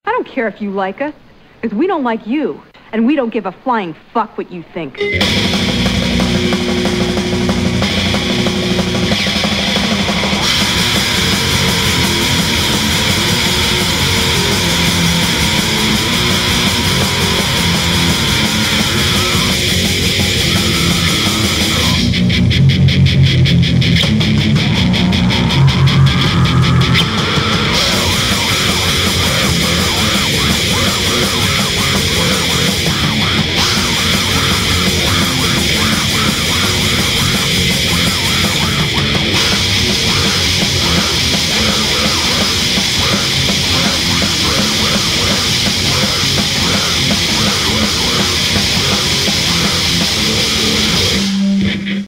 I don't care if you like us, because we don't like you, and we don't give a flying fuck what you think.